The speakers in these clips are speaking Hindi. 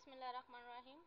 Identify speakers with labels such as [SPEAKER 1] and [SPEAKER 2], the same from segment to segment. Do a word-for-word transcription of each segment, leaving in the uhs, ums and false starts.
[SPEAKER 1] बिस्मिल्लाहिर्रहमानिर्रहीम।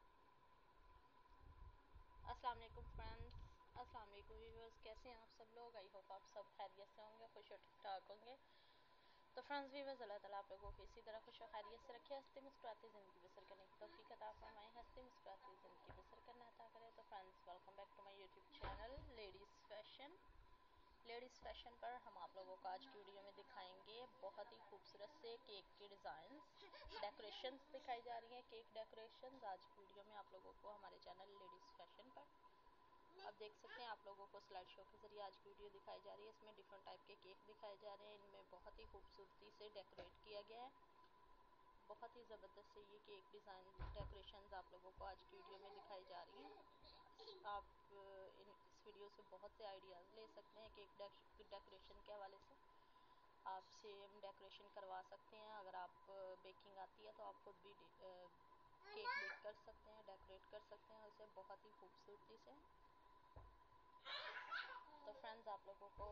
[SPEAKER 1] अस्सलाम वालेकुम फ्रेंड्स, अस्सलाम वालेकुम व्यूअर्स। कैसे हैं आप सब लोग? आई होप आप सब खैरियत से होंगे, खुश और ठीक ठाक होंगे। तो फ्रेंड्स व्यूअर्स, अल्लाह ताला आप लोगों को इसी तरह खुश और खैरियत से रखे, हंसते मुस्कुराते ज़िंदगी बसर करने की तौफीक अता फरमाए, हंसते मुस्कुराते ज़िंदगी बसर करना अता करे। तो friends, welcome back to my YouTube channel ladies fashion. Ladies fashion पर हम आप लोगों को आज की वीडियो में दिखाएंगे बहुत ही खूबसूरत से केक के डिज़ाइंस, डेकोरेशंस दिखाई जा रही हैं। केक डेकोरेशंस आज की वीडियो में आप लोगों को हमारे चैनल लेडीज़ फैशन पर अब देख सकते हैं। आप लोगों को स्लाइड शो के ज़रिए आज की वीडियो दिखाई जा रही है। इसमें डिफरेंट टाइप के केक दिखाए जा रहे हैं। इनमें बहुत ही खूबसूरती से डेकोरेट किया गया है। बहुत ही ज़बरदस्त से ये केक डिज़ाइन डेकोरेशंस आप लोगों को आज की वीडियो में दिखाई जा रही हैं। आप इन इस वीडियो से बहुत से आइडियाज़ ले सकते हैं। केक डेकोरेशन के हवाले से आप सेम डेकोरेशन करवा सकते हैं। अगर आप बेकिंग आती है तो आप खुद भी केक बेक कर सकते हैं, डेकोरेट कर सकते हैं उसे बहुत ही खूबसूरती से। तो फ्रेंड्स, आप लोगों को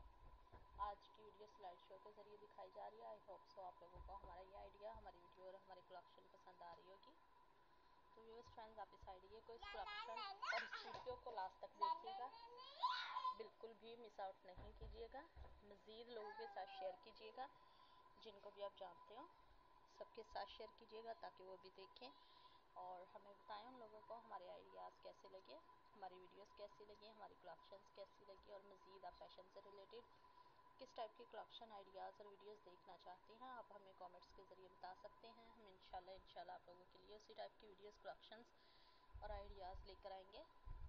[SPEAKER 1] आज की वीडियो स्लाइड शो के ज़रिए दिखाई जा रही है। आई होप सो आप लोगों को हमारा ये आइडिया, हमारी वीडियो और हमारी कलेक्शन पसंद आ रही होगी। तो व्यूअर्स फ्रेंड्स, आप इस आइडिया को, इस कलेक्शन और इस वीडियो को लास्ट तक देखिएगा, बिल्कुल भी मिस आउट नहीं कीजिएगा। मज़ीद लोगों के साथ शेयर कीजिएगा, जिनको भी आप जानते हो सबके साथ शेयर कीजिएगा ताकि वो भी देखें और हमें बताएं उन लोगों को हमारे आइडियाज़ कैसे लगे, हमारी वीडियोस कैसी लगी, हमारी कलेक्शंस कैसी लगी और मज़ीद आप फैशन से रिलेटेड किस टाइप की कलेक्शन आइडियाज़ और वीडियोस देखना चाहते हैं, आप हमें कमेंट्स के ज़रिए बता सकते हैं। हम इंशाल्लाह इंशाल्लाह आप लोगों के लिए उसी टाइप की वीडियोस, कलेक्शंस और आइडियाज़ लेकर आएंगे।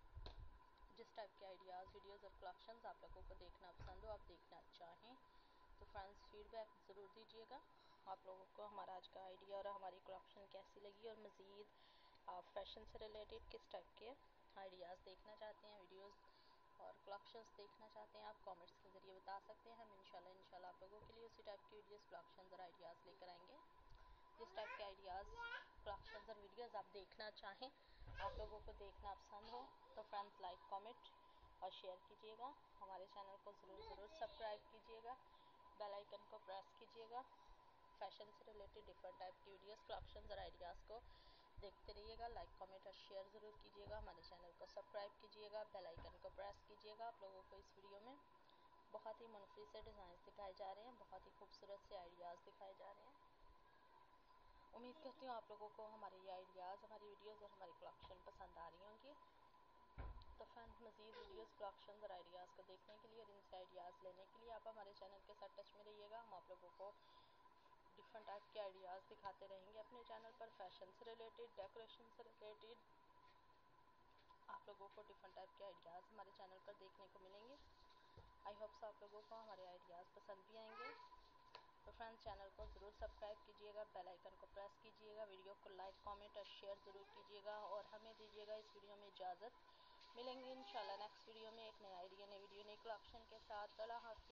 [SPEAKER 1] जिस टाइप के आइडियाज़, वीडियोज़ और कलेक्शंस आप लोगों को देखना पसंद हो, आप देखना चाहें तो फ्रेंड्स फीडबैक ज़रूर दीजिएगा। आप लोगों को हमारा आज का आइडिया और हमारी कलेक्शन कैसी लगी और मज़ीद आप फैशन से रिलेटेड किस टाइप के आइडियाज़ देखना चाहते हैं, वीडियोस और कलेक्शंस देखना चाहते हैं, आप कमेंट्स के ज़रिए बता सकते हैं। हम इंशाल्लाह इंशाल्लाह आप लोगों के लिए उसी टाइप की वीडियोस, कलेक्शंस और आइडियाज़ लेकर आएंगे। जिस टाइप के आइडियाज़, कलेक्शंस और वीडियोस आप देखना चाहें, आप लोगों को देखना पसंद हो तो फ्रेंड्स लाइक, कमेंट और शेयर कीजिएगा। हमारे चैनल को ज़रूर ज़रूर सब्सक्राइब कीजिएगा, बेल आइकन को प्रेस कीजिएगा। फैशन से रिलेटेड डिफरेंट टाइप की वीडियोस, कलेक्शंस और आइडियाज़ को देखते रहिएगा। लाइक, कमेंट और शेयर ज़रूर कीजिएगा। हमारे चैनल को सब्सक्राइब कीजिएगा, बेल आइकन को प्रेस कीजिएगा। आप लोगों को इस वीडियो में बहुत ही मुनफी से डिज़ाइन दिखाए जा रहे हैं, बहुत ही खूबसूरत से आइडियाज़ दिखाए जा रहे हैं। उम्मीद करती हूँ आप लोगों को हमारे ये आइडियाज़, हमारी वीडियोज़ और हमारी कलेक्शन पसंद आ रही होंगी। तो फ्रेंड्स, मज़ीद वीडियोस, कलेक्शंस और आइडियाज़ को देखने के लिए और इनसे आइडियाज़ लेने के लिए आप हमारे चैनल के साथ टच में रहिएगा। हम आप लोगों को डिफरेंट टाइप के आइडियाज़ दिखाते रहेंगे अपने चैनल पर। फैशन से रिलेटेड, डेकोरेशन से रिलेटेड आप लोगों को डिफरेंट टाइप के आइडियाज़ हमारे चैनल पर देखने को मिलेंगे। आई होप सो आप लोगों को हमारे आइडियाज़ पसंद भी आएंगे। तो फ्रेंड्स, चैनल को ज़रूर सब्सक्राइब कीजिएगा, बेल आइकन को प्रेस कीजिएगा, वीडियो को लाइक, कमेंट और शेयर ज़रूर कीजिएगा और हमें दीजिएगा इस वीडियो में इजाज़त। मिलेंगे इंशाल्लाह नेक्स्ट वीडियो में एक नए आइडिया, नई वीडियो, नई कलेक्शन के साथ। अल्लाह हाफ़िज़।